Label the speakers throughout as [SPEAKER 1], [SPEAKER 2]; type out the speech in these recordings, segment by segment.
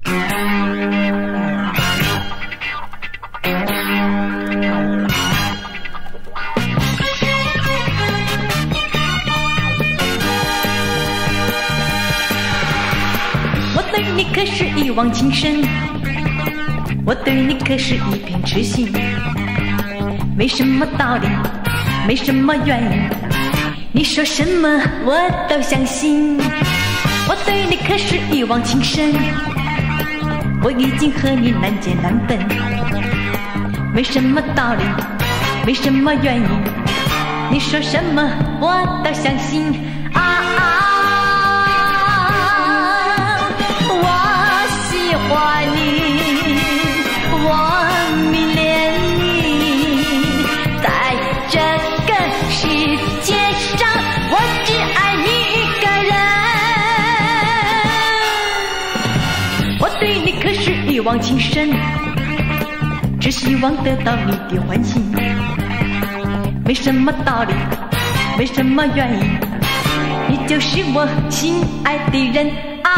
[SPEAKER 1] 我对你可是一往情深，我对你可是一片痴心，没什么道理，没什么原因，你说什么我都相信。我对你可是一往情深，我已经和你难解难分，没什么道理，没什么原因，你说什么我都相信。我喜欢你，我迷恋你，在这个世界上，我只爱你一个人。我对你可是一往情深，只希望得到你的欢心，没什么道理，没什么原因，你就是我心爱的人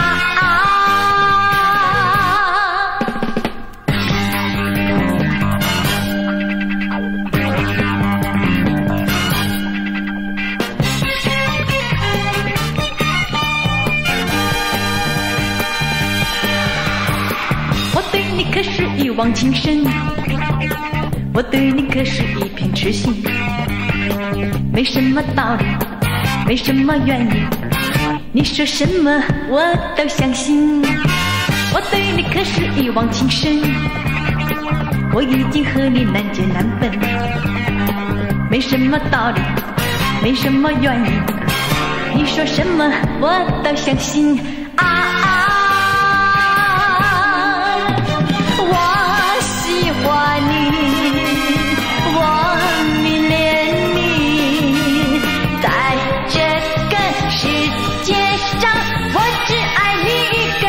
[SPEAKER 1] 我对你可是一往情深，我对你可是一片痴心，没什么道理，没什么原因，你说什么我都相信。我对你可是一往情深，我已经和你难解难分，没什么道理，没什么原因，你说什么我都相信。我喜欢你，我迷恋你，在这个世界上，我只爱你一个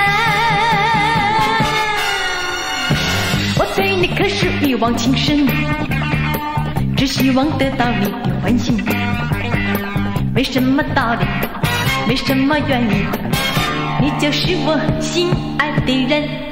[SPEAKER 1] 人。我对你可是一往情深，只希望得到你的欢心，没什么道理，没什么原因，你就是我心爱的人。